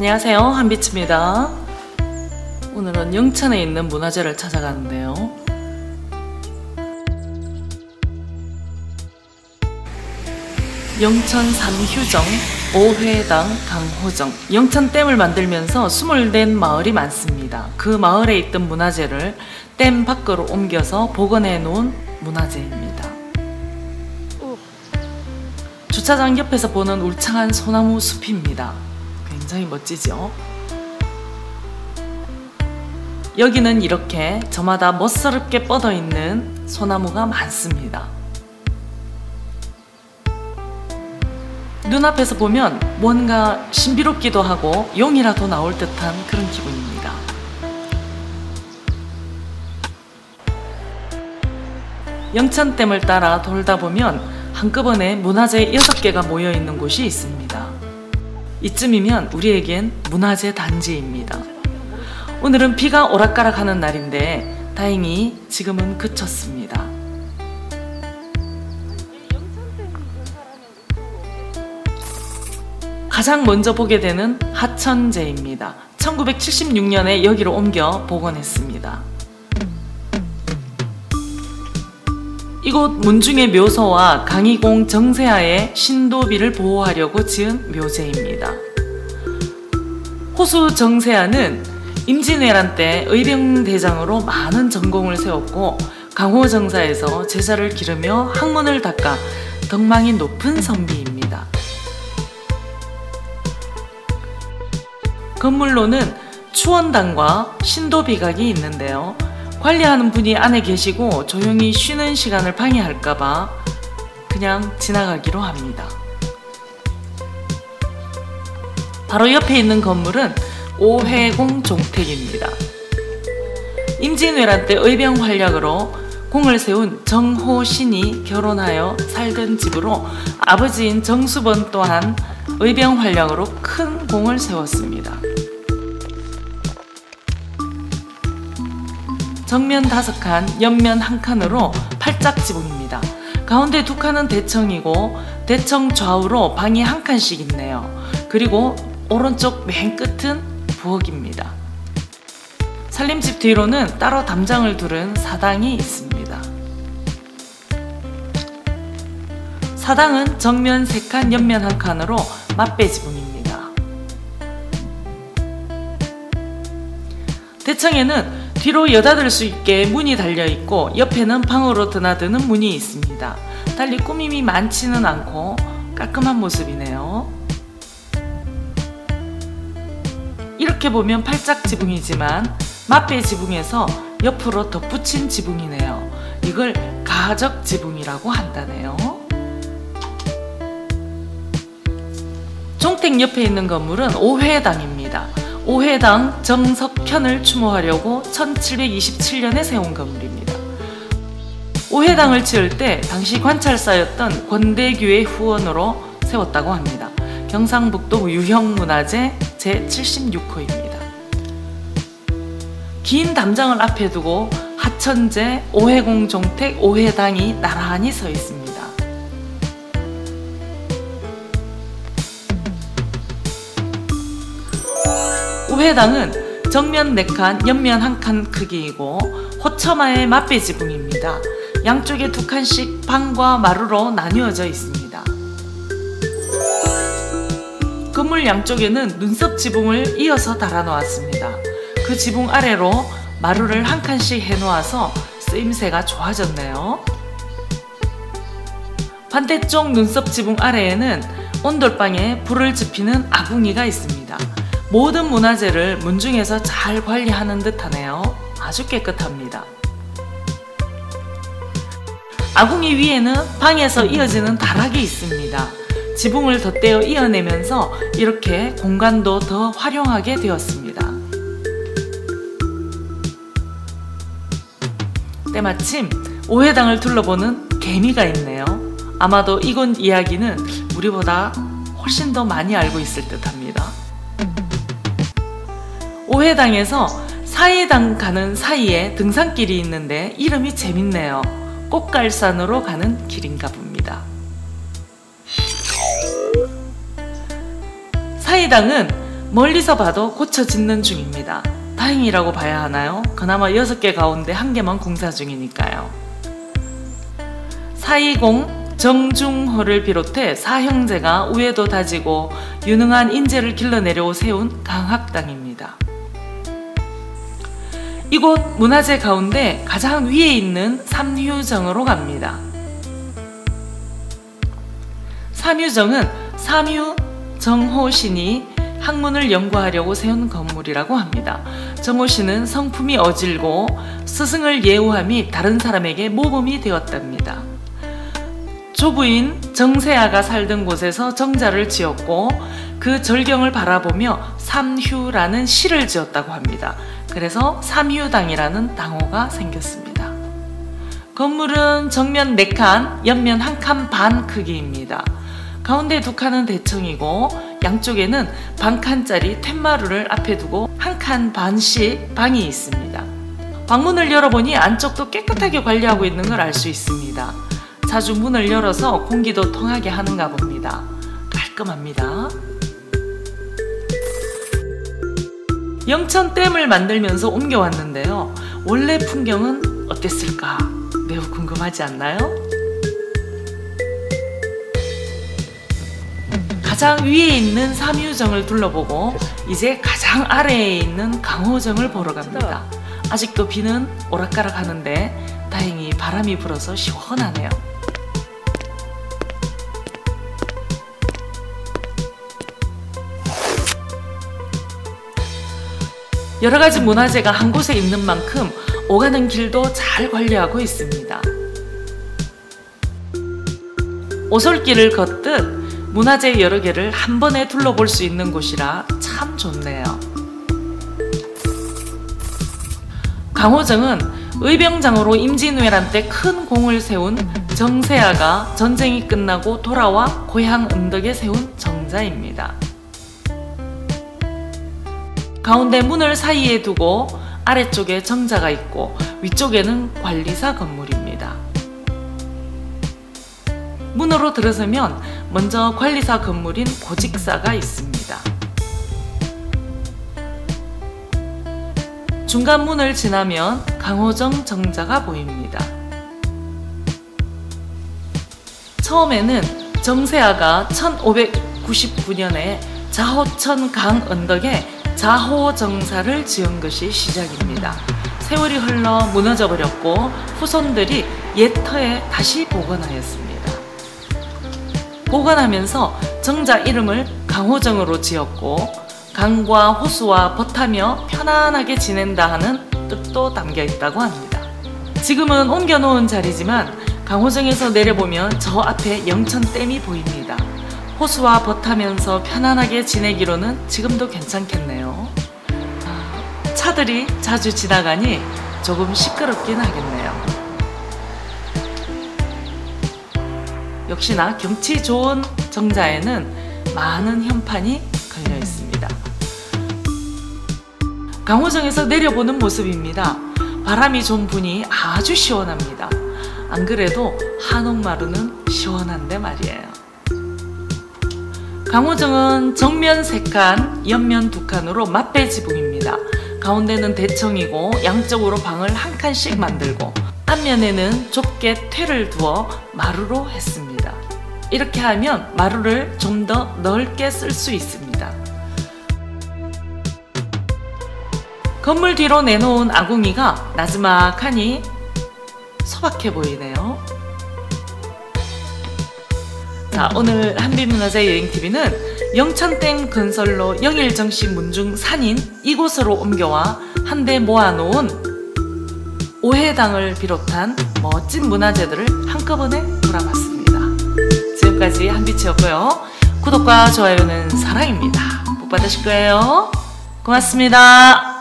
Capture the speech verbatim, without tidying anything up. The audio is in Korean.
안녕하세요, 한빛입니다. 오늘은 영천에 있는 문화재를 찾아가는데요. 영천 삼휴정, 오회당, 강호정. 영천댐을 만들면서 스물네 마을이 많습니다. 그 마을에 있던 문화재를 댐 밖으로 옮겨서 복원해 놓은 문화재입니다. 주차장 옆에서 보는 울창한 소나무 숲입니다. 굉장히 멋지죠? 여기는 이렇게 저마다 멋스럽게 뻗어있는 소나무가 많습니다. 눈앞에서 보면 뭔가 신비롭기도 하고 용이라도 나올 듯한 그런 기분입니다. 영천댐을 따라 돌다 보면 한꺼번에 문화재 여섯 개가 모여있는 곳이 있습니다. 이쯤이면 우리에겐 문화재 단지입니다. 오늘은 비가 오락가락하는 날인데 다행히 지금은 그쳤습니다. 가장 먼저 보게 되는 하천제입니다. 천구백칠십육 년에 여기로 옮겨 복원했습니다. 이곳 문중의 묘소와 강희공 정세아의 신도비를 보호하려고 지은 묘제입니다. 호수 정세아는 임진왜란 때 의병대장으로 많은 전공을 세웠고 강호정사에서 제자를 기르며 학문을 닦아 덕망이 높은 선비입니다. 건물로는 추원당과 신도비각이 있는데요. 관리하는 분이 안에 계시고 조용히 쉬는 시간을 방해할까봐 그냥 지나가기로 합니다. 바로 옆에 있는 건물은 오회공 종택입니다. 임진왜란 때 의병 활약으로 공을 세운 정호신이 결혼하여 살던 집으로 아버지인 정수번 또한 의병 활약으로 큰 공을 세웠습니다. 정면 다섯 칸, 옆면 한 칸으로 팔짝 지붕입니다. 가운데 두 칸은 대청이고 대청 좌우로 방이 한 칸씩 있네요. 그리고 오른쪽 맨 끝은 부엌입니다. 살림집 뒤로는 따로 담장을 두른 사당이 있습니다. 사당은 정면 세 칸, 옆면 한 칸으로 맞배 지붕입니다. 대청에는 뒤로 여닫을 수 있게 문이 달려있고 옆에는 방으로 드나드는 문이 있습니다. 달리 꾸밈이 많지는 않고 깔끔한 모습이네요. 이렇게 보면 팔짝 지붕이지만 맞배 지붕에서 옆으로 덧붙인 지붕이네요. 이걸 가적 지붕이라고 한다네요. 종택 옆에 있는 건물은 오회당입니다. 오회당 정석현을 추모하려고 천칠백이십칠 년에 세운 건물입니다. 오회당을 지을 때 당시 관찰사였던 권대규의 후원으로 세웠다고 합니다. 경상북도 유형문화재 제칠십육 호입니다. 긴 담장을 앞에 두고 하천제, 오회공 종택, 오회당이 나란히 서 있습니다. 오회당은 정면 네 칸, 옆면 한 칸 크기이고 호처마의 맞배 지붕입니다. 양쪽에 두 칸씩 방과 마루로 나뉘어져 있습니다. 건물 양쪽에는 눈썹 지붕을 이어서 달아놓았습니다. 그 지붕 아래로 마루를 한 칸씩 해놓아서 쓰임새가 좋아졌네요. 반대쪽 눈썹 지붕 아래에는 온돌방에 불을 지피는 아궁이가 있습니다. 모든 문화재를 문중에서 잘 관리하는 듯 하네요. 아주 깨끗합니다. 아궁이 위에는 방에서 이어지는 다락이 있습니다. 지붕을 덧대어 이어내면서 이렇게 공간도 더 활용하게 되었습니다. 때마침 오회당을 둘러보는 개미가 있네요. 아마도 이곳 이야기는 우리보다 훨씬 더 많이 알고 있을 듯 합니다. 오회당에서 사이당 가는 사이에 등산길이 있는데 이름이 재밌네요. 꽃갈산으로 가는 길인가 봅니다. 사이당은 멀리서 봐도 고쳐 짓는 중입니다. 다행이라고 봐야 하나요? 그나마 여섯 개 가운데 한 개만 공사 중이니까요. 사이공 정중호를 비롯해 사형제가 우애도 다지고 유능한 인재를 길러내려 세운 강학당입니다. 이곳 문화재 가운데 가장 위에 있는 삼휴정으로 갑니다. 삼휴정은 삼휴 정호신이 학문을 연구하려고 세운 건물이라고 합니다. 정호신은 성품이 어질고 스승을 예우함이 다른 사람에게 모범이 되었답니다. 조부인 정세아가 살던 곳에서 정자를 지었고 그 절경을 바라보며 삼휴라는 시를 지었다고 합니다. 그래서 삼휴당이라는 당호가 생겼습니다. 건물은 정면 네 칸, 옆면 한 칸 반 크기입니다. 가운데 두 칸은 대청이고 양쪽에는 반 칸짜리 툇마루를 앞에 두고 한 칸 반씩 방이 있습니다. 방문을 열어보니 안쪽도 깨끗하게 관리하고 있는 걸 알 수 있습니다. 자주 문을 열어서 공기도 통하게 하는가 봅니다. 깔끔합니다. 영천댐을 만들면서 옮겨왔는데요. 원래 풍경은 어땠을까? 매우 궁금하지 않나요? 가장 위에 있는 삼휴정을 둘러보고 이제 가장 아래에 있는 강호정을 보러 갑니다. 아직도 비는 오락가락 하는데 다행히 바람이 불어서 시원하네요. 여러가지 문화재가 한 곳에 있는 만큼 오가는 길도 잘 관리하고 있습니다. 오솔길을 걷듯 문화재 여러 개를 한 번에 둘러볼 수 있는 곳이라 참 좋네요. 강호정은 의병장으로 임진왜란 때 큰 공을 세운 정세아가 전쟁이 끝나고 돌아와 고향 은덕에 세운 정자입니다. 가운데 문을 사이에 두고 아래쪽에 정자가 있고 위쪽에는 관리사 건물입니다. 문으로 들어서면 먼저 관리사 건물인 고직사가 있습니다. 중간 문을 지나면 강호정 정자가 보입니다. 처음에는 정세아가 천오백구십구 년에 자호천 강 언덕에 자호정사를 지은 것이 시작입니다. 세월이 흘러 무너져 버렸고 후손들이 옛 터에 다시 복원하였습니다. 복원하면서 정자 이름을 강호정으로 지었고 강과 호수와 벗하며 편안하게 지낸다 하는 뜻도 담겨 있다고 합니다. 지금은 옮겨놓은 자리지만 강호정에서 내려보면 저 앞에 영천댐이 보입니다. 호수와 벗하면서 편안하게 지내기로는 지금도 괜찮겠네요. 차들이 자주 지나가니 조금 시끄럽긴 하겠네요. 역시나 경치 좋은 정자에는 많은 현판이 걸려 있습니다. 강호정에서 내려보는 모습입니다. 바람이 좀 부니 아주 시원합니다. 안 그래도 한옥마루는 시원한데 말이에요. 강호정은 정면 세 칸, 옆면 두 칸으로 맞배 지붕입니다. 가운데는 대청이고 양쪽으로 방을 한 칸씩 만들고 앞면에는 좁게 퇴를 두어 마루로 했습니다. 이렇게 하면 마루를 좀 더 넓게 쓸 수 있습니다. 건물 뒤로 내놓은 아궁이가 나지막하니 소박해 보이네요. 자, 오늘 한빛문화재 여행티비는 영천댐 건설로 영일정씨 문중 산인 이곳으로 옮겨와 한데 모아놓은 오해당을 비롯한 멋진 문화재들을 한꺼번에 돌아봤습니다. 지금까지 한빛이었고요. 구독과 좋아요는 사랑입니다. 복 받으실 거예요. 고맙습니다.